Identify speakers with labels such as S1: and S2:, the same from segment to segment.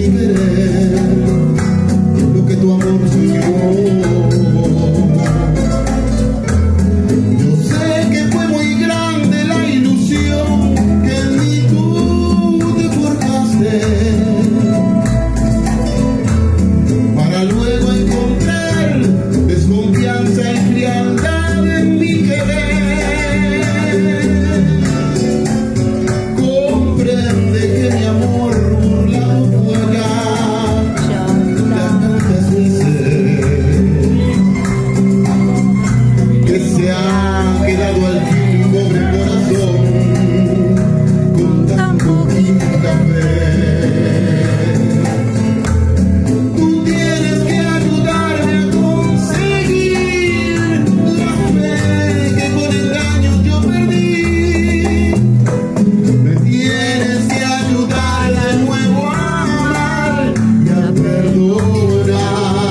S1: querer, lo que tu amor soy yo. Yo sé que fue muy grande la ilusión que en mí tú te forjaste, para luego encontrar desconfianza y frialdad en mi querer. Comprende que mi amor burlado juega tantas veces, que se ha quedado al fin pobre corazón con tan poquita fe. Tú tienes que ayudarme a conseguir la fe que con engaños yo perdí. Me tienes que ayudar de nuevo a amar y a perdonar.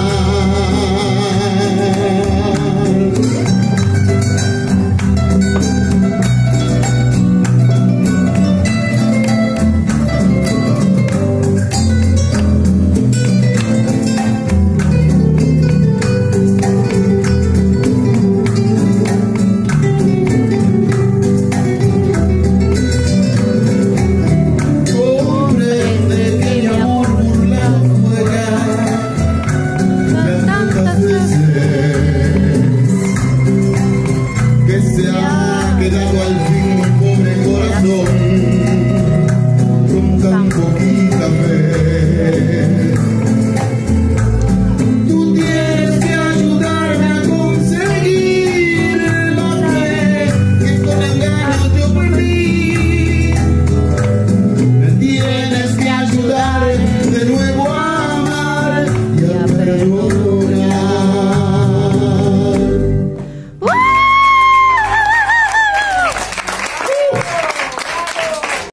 S1: Comprende que mi amor burlado juega tantas veces, que se ha quedado al fin un pobre corazón con tan poquita fe.